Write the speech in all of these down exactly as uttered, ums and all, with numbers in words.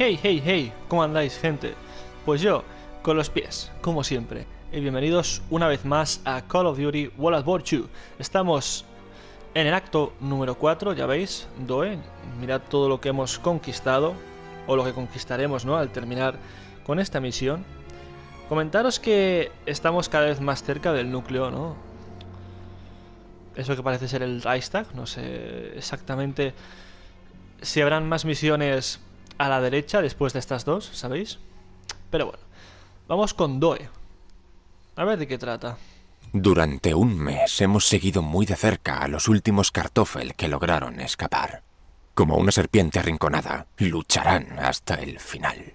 Hey, hey, hey, ¿cómo andáis, gente? Pues yo, con los pies, como siempre. Y bienvenidos una vez más a Call of Duty World at War dos. Estamos en el acto número cuatro, ya veis, Doe. Mirad todo lo que hemos conquistado, o lo que conquistaremos, ¿no?, al terminar con esta misión. Comentaros que estamos cada vez más cerca del núcleo, ¿no? Eso que parece ser el Reichstag, no sé exactamente si habrán más misiones a la derecha después de estas dos, ¿sabéis? Pero bueno, vamos con Doe. A ver de qué trata. Durante un mes hemos seguido muy de cerca a los últimos Kartoffel que lograron escapar. Como una serpiente arrinconada, lucharán hasta el final.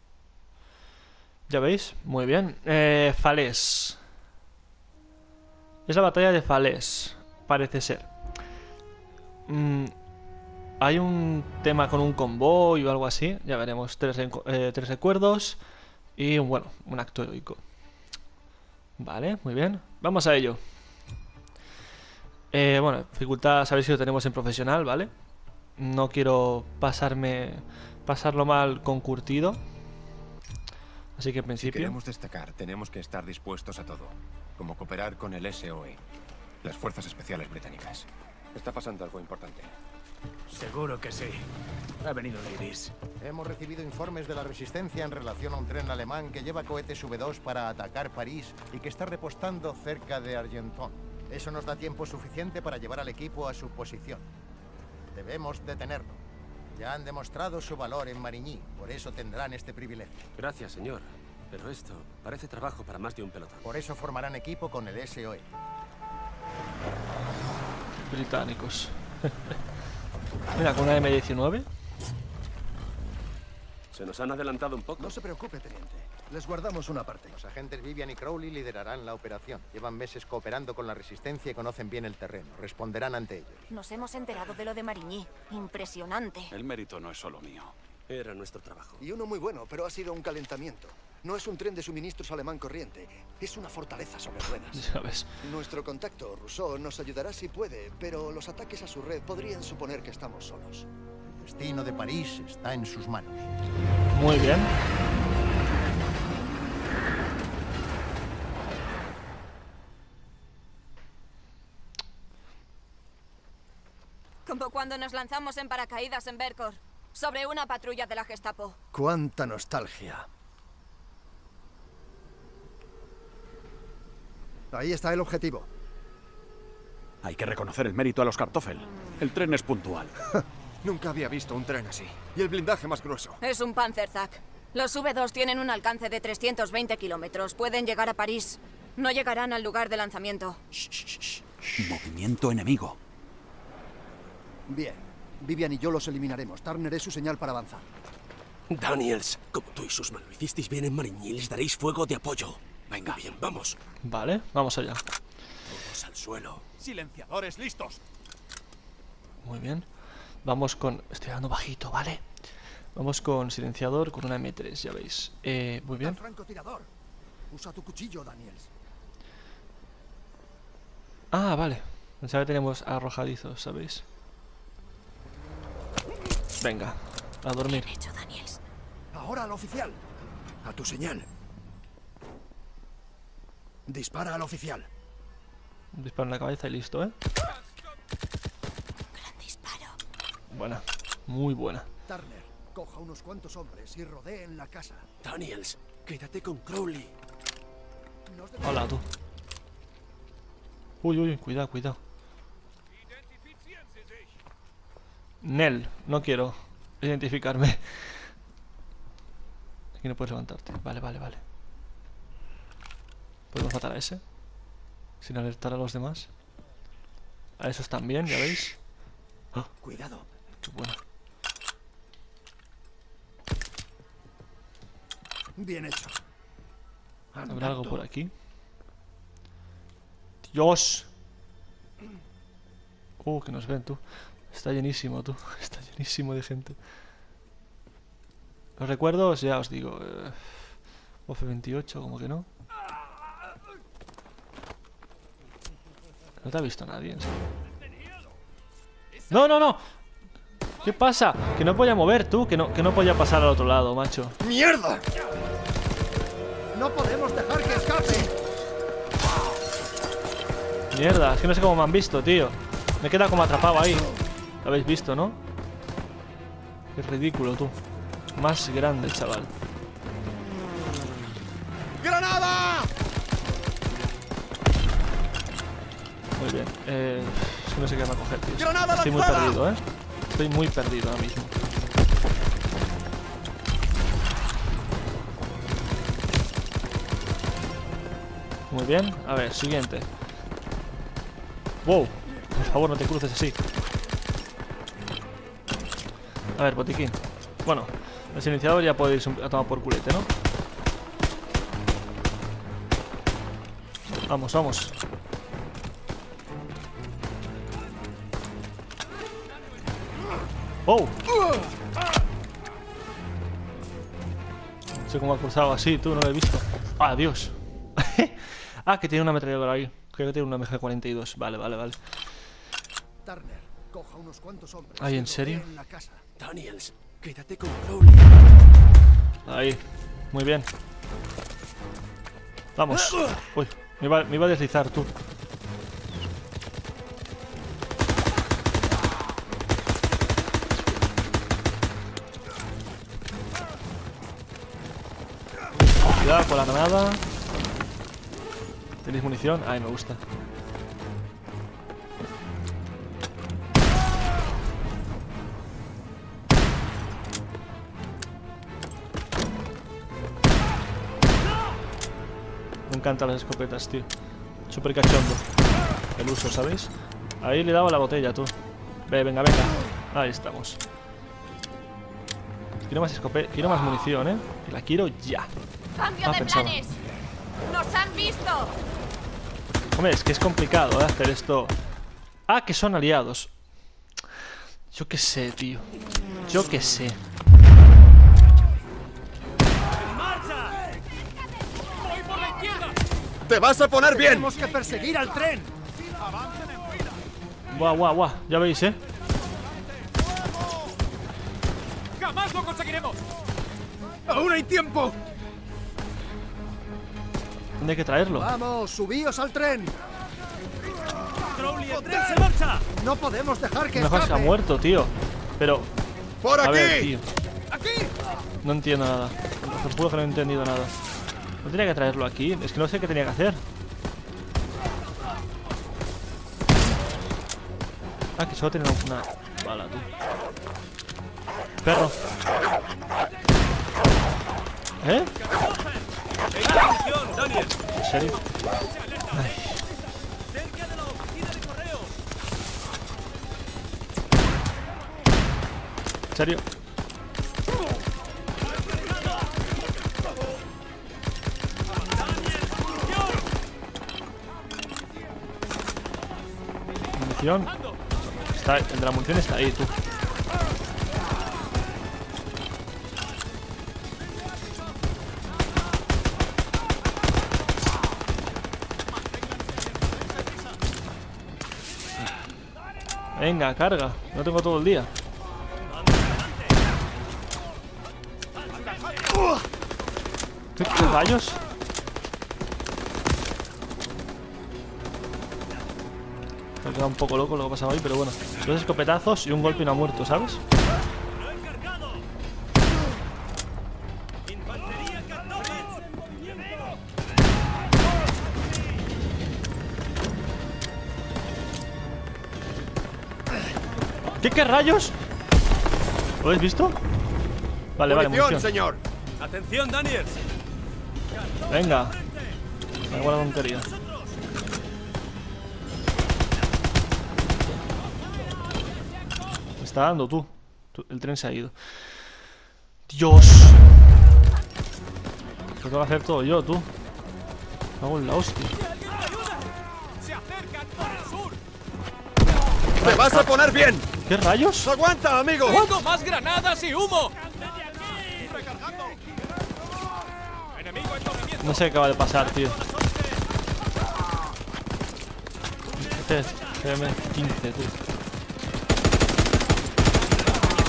Ya veis, muy bien. Eh, Falaise. Es la batalla de Falaise, parece ser. Mm, hay un tema con un convoy o algo así. Ya veremos. Tres, eh, tres recuerdos y, bueno, un acto heroico. Vale, muy bien. Vamos a ello. Eh, bueno, dificultad, sabéis que lo tenemos en profesional, ¿vale? No quiero pasarme pasarlo mal con curtido. Así que en principio... Si queremos destacar, tenemos que estar dispuestos a todo. Como cooperar con el S O E, las Fuerzas Especiales Británicas. Está pasando algo importante. Seguro que sí. Ha venido Davis. Hemos recibido informes de la resistencia en relación a un tren alemán que lleva cohetes V dos para atacar París y que está repostando cerca de Argenton. Eso nos da tiempo suficiente para llevar al equipo a su posición. Debemos detenerlo. Ya han demostrado su valor en Marigny, por eso tendrán este privilegio. Gracias, señor. Pero esto parece trabajo para más de un pelotón. Por eso formarán equipo con el S O E. Británicos. Mira, con una eme diecinueve. ¿Se nos han adelantado un poco? No se preocupe, teniente. Les guardamos una parte. Los agentes Vivian y Crowley liderarán la operación. Llevan meses cooperando con la resistencia y conocen bien el terreno. Responderán ante ellos. Nos hemos enterado de lo de Marigny. Impresionante. El mérito no es solo mío. Era nuestro trabajo. Y uno muy bueno, pero ha sido un calentamiento. No es un tren de suministros alemán corriente. Es una fortaleza sobre ruedas. Ya ves. Nuestro contacto, Rousseau, nos ayudará si puede, pero los ataques a su red podrían suponer que estamos solos. El destino de París está en sus manos. Muy bien. Como cuando nos lanzamos en paracaídas en Vercors, sobre una patrulla de la Gestapo. ¡Cuánta nostalgia! Ahí está el objetivo. Hay que reconocer el mérito a los Kartoffel. El tren es puntual. Nunca había visto un tren así. Y el blindaje más grueso. Es un Panzerzack. Los V dos tienen un alcance de trescientos veinte kilómetros. Pueden llegar a París. No llegarán al lugar de lanzamiento. Shh, shh, shh. Movimiento enemigo. Bien. Vivian y yo los eliminaremos. Turner es su señal para avanzar. Daniels, como tú y sus manos hicisteis bien en Marigny, les daréis fuego de apoyo. Venga, bien, vamos. Vale, vamos allá. Todos al suelo. Silenciadores listos. Muy bien. Vamos con... Estoy dando bajito, ¿vale? Vamos con silenciador, con una eme tres, ya veis. Eh, muy bien. Al francotirador. Usa tu cuchillo, Daniels. Ah, vale. Pensaba que tenemos arrojadizos, ¿sabéis? Venga, a dormir. Bien hecho, Daniels. Ahora al oficial. A tu señal. Dispara al oficial. Disparo en la cabeza y listo, ¿eh? Gran disparo. Buena, muy buena. Turner, coja unos cuantos hombres y rodeen la casa. Daniels, quédate con Crowley. Nos Hola, tú. Uy, uy, cuidado, cuidado. Nel, no quiero identificarme. Aquí no puedes levantarte. Vale, vale, vale. Podemos matar a ese sin alertar a los demás. A esos también, ya veis. ¡Oh! Cuidado. Qué buena. Bien hecho. ¿Habrá algo por aquí? ¡Dios! Uh, que nos ven, tú. Está llenísimo, tú. Está llenísimo de gente. Los recuerdos, ya os digo. Eh, O F veintiocho, como que no. No te ha visto nadie, en serio. ¡No, no, no! ¿Qué pasa? Que no podía mover tú, que no, que no podía pasar al otro lado, macho. ¡Mierda! ¡No podemos dejar que escape! Mierda, es que no sé cómo me han visto, tío. Me queda como atrapado ahí. Lo habéis visto, ¿no? Qué ridículo, tú. Más grande, chaval. ¡Granada! Muy bien. Eh, es que no sé qué me va a coger, tío. ¡Granada Estoy muy lanzada! perdido, ¿eh? Estoy muy perdido ahora mismo. Muy bien. A ver, siguiente. Wow. Por favor, no te cruces así. A ver, botiquín. Bueno, el silenciador ya puede ir a tomar por culete, ¿no? Vamos, vamos. ¡Oh! No sé cómo ha cruzado así, tú no lo he visto. ¡Ah, Dios! Ah, que tiene una ametralladora ahí. Creo que tiene una M G cuarenta y dos. Vale, vale, vale. Turner, coja unos cuantos hombres. Ay, ¿en y serio? rodeen la casa. Daniels, quédate con Crowley. Ahí. Muy bien. Vamos. Uy, me iba, me iba a deslizar, tú. Cuidado con la granada. ¿Tenéis munición? Ay, me gusta. Me encantan las escopetas, tío. Súper cachondo el uso, ¿sabéis? Ahí le he dado la botella, tú. Ve, venga, venga. Ahí estamos. Quiero más escopeta, quiero más munición, ¿eh? Que la quiero ya. ¡Cambio Ah, de pensaba. planes! ¡Nos han visto! Hombre, es que es complicado, ¿eh? Hacer esto. Ah, que son aliados. Yo qué sé, tío. Yo qué sé. ¡Te vas a poner bien! ¡Tenemos que perseguir al tren! Guau, guau, guau. Ya veis, ¿eh? ¡Jamás lo conseguiremos! ¡Aún hay tiempo! ¿Dónde hay que traerlo? ¡Vamos, subíos al tren! ¡Crowley, el tren se marcha! ¡No podemos dejar que Mejor se ha escape! muerto, tío. Pero. ¡Por A aquí! ver, tío. ¡Aquí! No entiendo nada. Os juro que no he entendido nada. No tenía que traerlo aquí. Es que no sé qué tenía que hacer. Ah, que solo tiene una bala, tú. Perro. ¿Eh? ¿En serio? Ay. ¡Cerca de la oficina de correos! ¿En serio? Munición. Está, el de la munición está ahí, tú. Venga, carga. No tengo todo el día. ¿Qué, qué rayos? Me he quedado un poco loco lo que ha pasado ahí, pero bueno. Dos escopetazos y un golpe y no ha muerto, ¿sabes? ¿Qué, qué rayos? ¿Lo habéis visto? Vale, vale, ¡Munición, munición. señor! ¡Atención, Daniels! Venga. Me hago la tontería. Me está dando tú. Tú- El tren se ha ido. Dios. Lo tengo que hacer todo yo, tú. Me hago en la hostia. ¡Se acercan por el sur! ¡Te vas a poner bien! ¿Qué rayos? ¡Aguanta, amigo! ¡Tengo más granadas y humo! No sé qué acaba de pasar, tío. Este es G M quince, tú.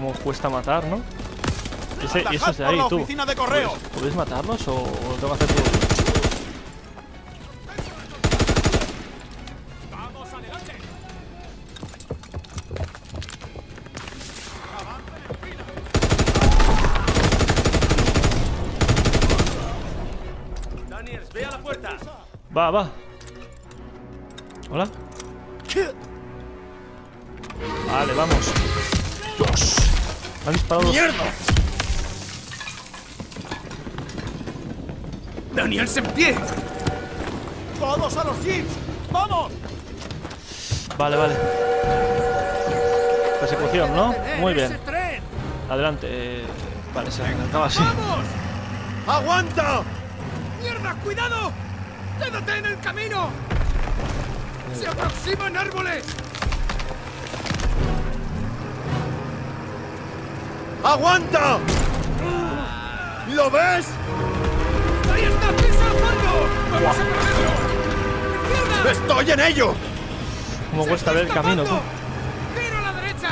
cómo cuesta matar, ¿no? Ese, y esos de ahí, tú. ¿Puedes, ¿Puedes matarlos o, o tengo que hacer todo? Daniels, ve a la puerta. Va, va. Hola. Vale, vamos. Dios. Me han disparado. ¡Mierda! ¡Daniels en pie! ¡Todos a los jeeps! ¡Vamos! Vale, vale. Persecución, ¿no? Muy bien. Adelante. Eh, vale, se acaba así. ¡Vamos! ¡Aguanta! ¡Mierda, cuidado! ¡Quédate en el camino! ¡Se aproximan árboles! ¡Aguanta! ¿Lo ves? ¡Ahí está, pisa al fondo! ¡Vamos a cogerlo! ¡Izquierda! ¡Estoy en ello! ¿Cómo cuesta ver el camino, tú? ¡Giro a la derecha!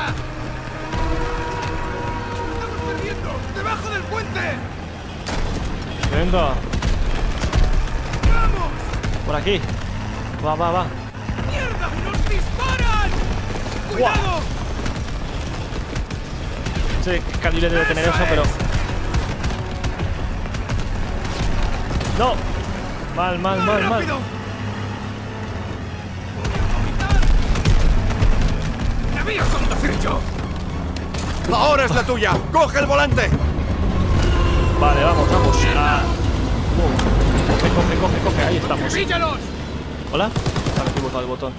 ¡Estamos perdiendo! ¡Debajo del puente! Venga. ¡Vamos! Por aquí. Va, va, va. ¡Mierda! ¡Nos disparan! ¡Cuidado! No sé qué calibre debe tener eso, pero... ¡No! Mal, mal, mal, mal. ¡Debía conducir yo! ¡Ahora es la tuya! ¡Coge el volante! Vale, vamos, vamos. Ah. Uh. Coge, coge, coge, coge. Ahí estamos. ¡Píllalos! ¿Hola? Vale, he equivocado el botón.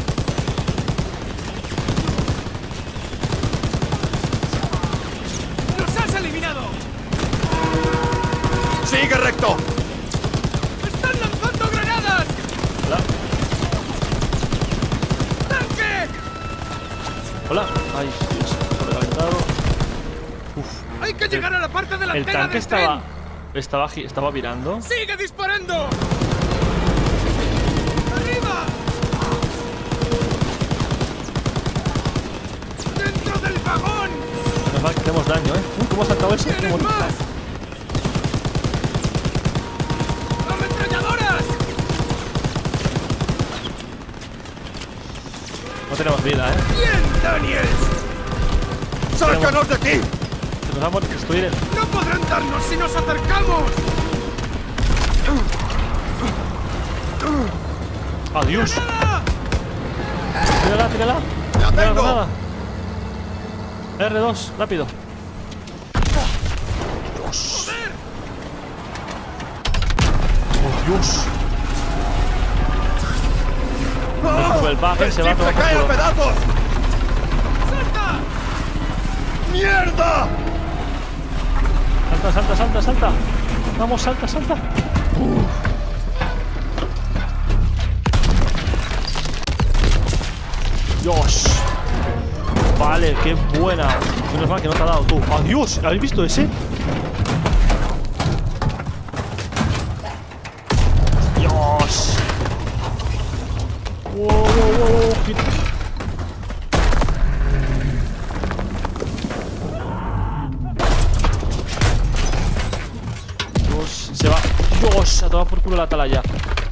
¡Los has eliminado! ¡Sigue recto! ¡Están lanzando granadas! Hola. ¡Tanque! Hola. Ay, Dios, sobrecalentado. Uf. ¡Hay que llegar a la parte delantera El tanque del estaba... tren! Estaba, gi- estaba virando. ¡Sigue disparando! ¡Arriba! ¡Dentro del vagón! Menos mal que hacemos daño, ¿eh? Uy, ¿cómo ha saltado ese? Qué ¡Tienes bonito. más! ¡Ametralladoras! No tenemos vida, ¿eh? ¡Bien, Daniels! ¡Sácanos de aquí! Se nos va a destruir el... ¡No podrán darnos si nos acercamos! ¡Adiós! ¡Nada! ¡Tírala, tírala! ¡La ¡Tírala, tengo! granada! R dos, rápido. Dios. ¡Joder! ¡Oh, Dios! ¡Oh! El bugger se va a ¡El tomar jeep se cae por a culo. pedazos! ¡Salta! ¡Mierda! Salta, salta, salta, salta. Vamos, salta, salta. Uf. Dios. Vale, qué buena. Menos mal que no te ha dado tú. Adiós. ¿Habéis visto ese? Dios. Wow, wow, wow. Qué- Dios, se va. Dios, a tomar por culo la atalaya.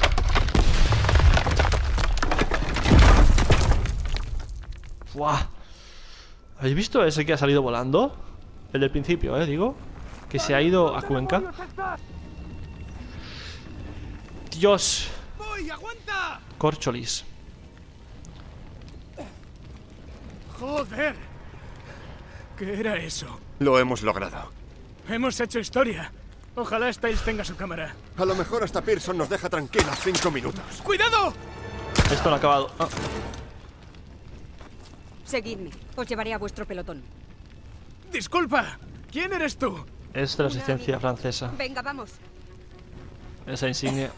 Buah. ¿Habéis visto ese que ha salido volando? El del principio, eh, digo. Que se ha ido a Cuenca. Dios. ¡Voy, aguanta! Corcholis. ¡Joder! ¿Qué era eso? Lo hemos logrado. Hemos hecho historia. Ojalá Styles tenga su cámara. A lo mejor hasta Pearson nos deja tranquilos cinco minutos. ¡Cuidado! Esto no ha acabado. Ah. Seguidme. Os llevaré a vuestro pelotón. Disculpa. ¿Quién eres tú? Es de la resistencia francesa. Venga, vamos. Esa insignia.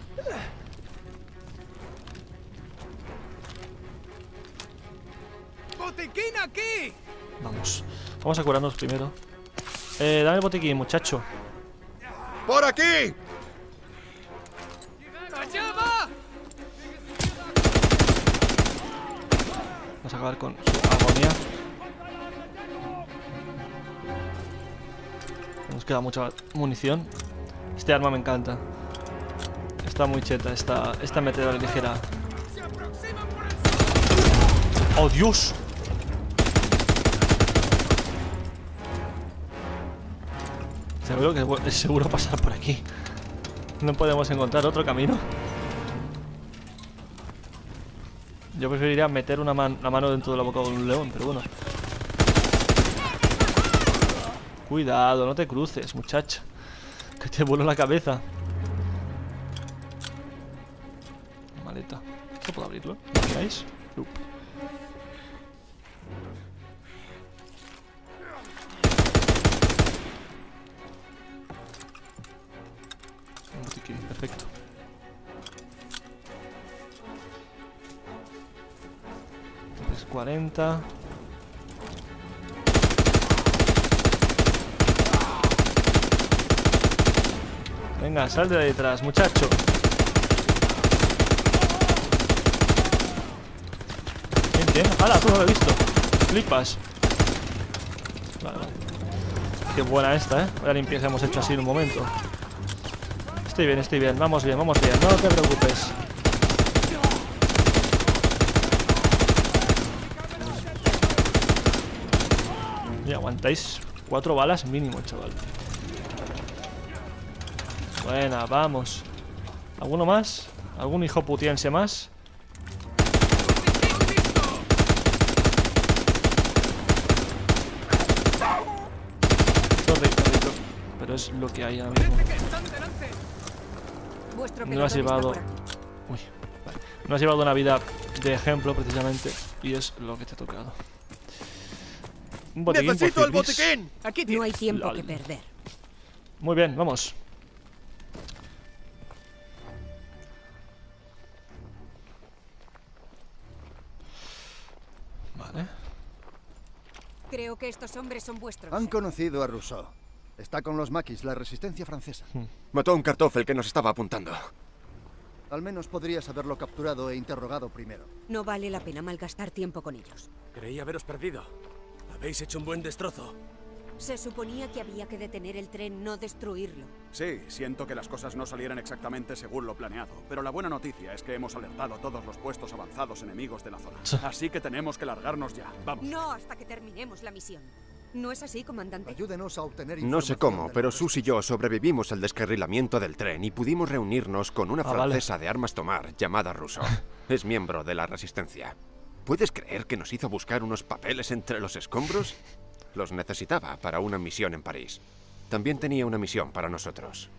¡Botiquín aquí! Vamos. Vamos a curarnos primero. Eh, dame el botiquín, muchacho. ¡Por aquí! ¡Allá va! Vamos a acabar con su agonía. nos queda mucha munición. Este arma me encanta. Está muy cheta esta, esta metedora ligera. ¡Oh, Dios! Seguro que es seguro pasar por aquí. No podemos encontrar otro camino. Yo preferiría meter una man la mano dentro de la boca de un león, pero bueno. Cuidado, no te cruces, muchacha. Que te vuelo la cabeza. Maleta. ¿Esto puedo abrirlo? ¿Lo veis? Loop. Un botiquín, perfecto. tres cuarenta. Venga, sal de ahí detrás, muchacho. ¿Quién tiene? ¡Hala! Tú no lo he visto. Flipas. Vale, vale. Qué buena esta, ¿eh? Vaya limpieza hemos hecho así en un momento. Estoy bien, estoy bien. Vamos bien, vamos bien. No te preocupes. Y aguantáis cuatro balas mínimo, chaval. Buena, vamos. ¿Alguno más? ¿Algún hijo putiense más? Sorry, perrito. Pero es lo que hay ahora mismo. No has llevado... Uy, vale. No has llevado una vida de ejemplo, precisamente. Y es lo que te ha tocado. Un botiquín. ¡Necesito el botiquín! Aquí no hay tiempo Lol. que perder. Muy bien, vamos. Vale. Creo que estos hombres son vuestros. Han conocido a Rousseau. Está con los maquis, la resistencia francesa. Hmm. Mató a un Kartoffel que nos estaba apuntando. Al menos podrías haberlo capturado e interrogado primero. No vale la pena malgastar tiempo con ellos. Creí haberos perdido. Habéis hecho un buen destrozo. Se suponía que había que detener el tren, no destruirlo. Sí, siento que las cosas no salieran exactamente según lo planeado, pero la buena noticia es que hemos alertado a todos los puestos avanzados enemigos de la zona. Así que tenemos que largarnos ya. Vamos. No hasta que terminemos la misión. ¿No es así, comandante? Ayúdenos a obtener No sé cómo, pero Sus y yo sobrevivimos al descarrilamiento del tren y pudimos reunirnos con una ah, francesa vale. de armas tomar llamada Rousseau. Es miembro de la Resistencia. ¿Puedes creer que nos hizo buscar unos papeles entre los escombros? Los necesitaba para una misión en París. También tenía una misión para nosotros.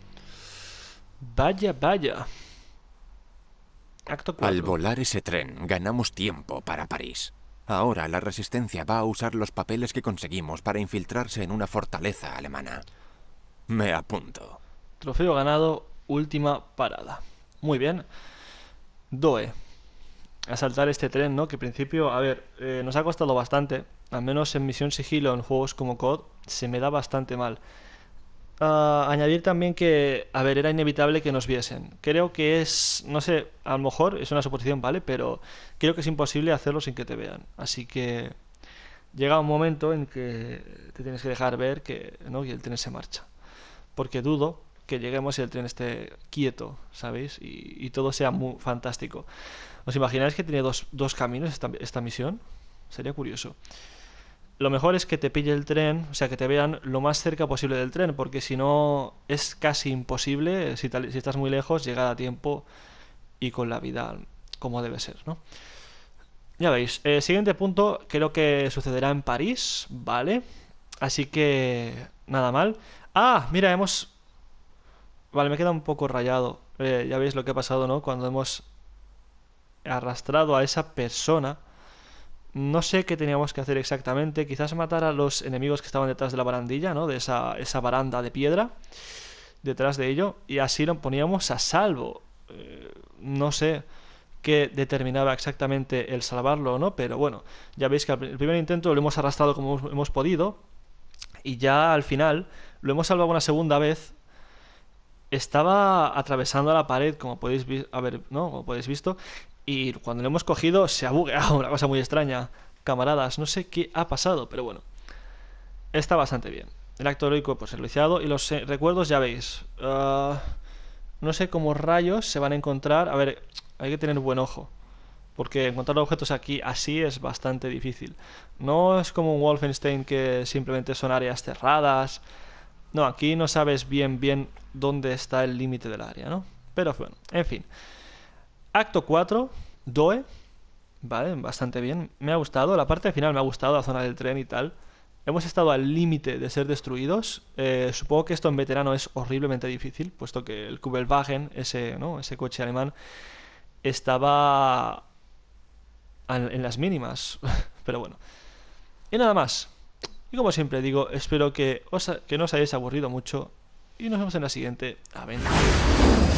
Vaya, vaya. Acto cuatro. Al volar ese tren, ganamos tiempo para París. Ahora la Resistencia va a usar los papeles que conseguimos para infiltrarse en una fortaleza alemana. Me apunto. Trofeo ganado, última parada. Muy bien. Doe. Asaltar este tren, ¿no? Que en principio, a ver, eh, nos ha costado bastante. Al menos en misión sigilo en juegos como C O D se me da bastante mal. Uh, añadir también que, a ver, era inevitable que nos viesen. Creo que es, no sé, a lo mejor es una suposición, ¿vale? Pero creo que es imposible hacerlo sin que te vean. Así que llega un momento en que te tienes que dejar ver que, ¿no? que el tren se marcha. Porque dudo que lleguemos y el tren esté quieto, ¿sabéis? Y, y todo sea muy fantástico. ¿Os imagináis que tiene dos, dos caminos esta, esta misión? Sería curioso. Lo mejor es que te pille el tren, o sea, que te vean lo más cerca posible del tren, porque si no es casi imposible, si, tal, si estás muy lejos, llegar a tiempo y con la vida como debe ser, ¿no? Ya veis, el siguiente punto creo que sucederá en París, ¿vale? Así que nada mal. Ah, mira, hemos... Vale, me queda un poco rayado. Eh, ya veis lo que ha pasado, ¿no? Cuando hemos arrastrado a esa persona... No sé qué teníamos que hacer exactamente. Quizás matar a los enemigos que estaban detrás de la barandilla, ¿no? De esa, esa baranda de piedra detrás de ello. Y así lo poníamos a salvo. Eh, no sé qué determinaba exactamente el salvarlo o no. Pero bueno, ya veis que el primer intento lo hemos arrastrado como hemos podido. Y ya al final lo hemos salvado una segunda vez. Estaba atravesando la pared, como podéis ver, ¿no? Como podéis visto. Y cuando lo hemos cogido se ha bugueado, una cosa muy extraña. Camaradas, no sé qué ha pasado, pero bueno. Está bastante bien. El acto heroico pues realizado. Y los eh, recuerdos ya veis. Uh, no sé cómo rayos se van a encontrar. A ver, hay que tener buen ojo. Porque encontrar objetos aquí así es bastante difícil. No es como un Wolfenstein que simplemente son áreas cerradas. No, aquí no sabes bien bien dónde está el límite del área, ¿no? Pero bueno, en fin. Acto cuatro, Doe. Vale, bastante bien. Me ha gustado, la parte final me ha gustado, la zona del tren y tal. Hemos estado al límite de ser destruidos. Eh, supongo que esto en veterano es horriblemente difícil, puesto que el Kübelwagen, ese, ¿no? ese coche alemán, estaba en, en las mínimas. Pero bueno. Y nada más. Y como siempre digo, espero que, os, que no os hayáis aburrido mucho. Y nos vemos en la siguiente aventura.